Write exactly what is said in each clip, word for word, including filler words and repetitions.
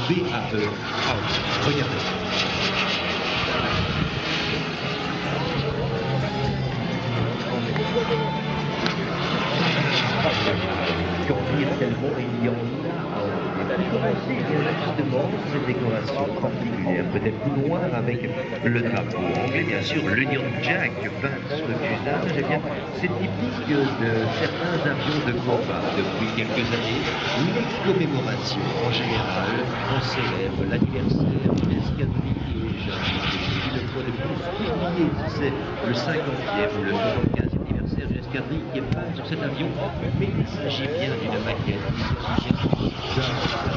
B A E. House. Regardez. Dire tellement il y en a. Pour commencer, il y a justement cette décoration particulière, peut-être tout noir avec le drapeau anglais, bien sûr, l'Union Jack peint sur le fuselage. Eh bien, c'est typique de certains avions de combat depuis quelques années où les commémorations, en général, on célèbre l'anniversaire d'une escadrille qui est jeune. Une fois de plus, oublié si c'est le cinquantième ou le soixante-quinzième anniversaire d'une escadrille qui est peinte sur cet avion, mais il s'agit bien d'une maquette, il s'agit bien d'un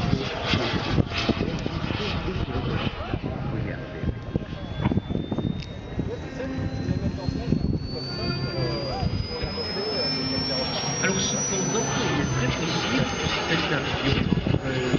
regardez. Alors cependant, il est très possible que cet avion euh,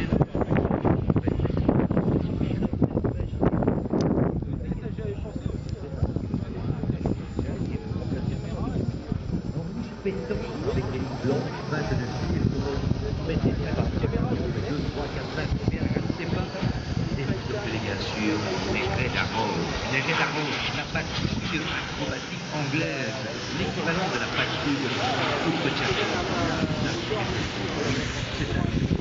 pétant avec des lignes blanches peintes dessus, et comment on met des partitions de deux, trois, quatre, cinq, combien, je ne sais pas. Et sauf que bien sûr, les raids d'arrose, les raids d'arrose, la patrouille acrobatique anglaise, l'équivalent de la patrouille de Outre-Château. C'est un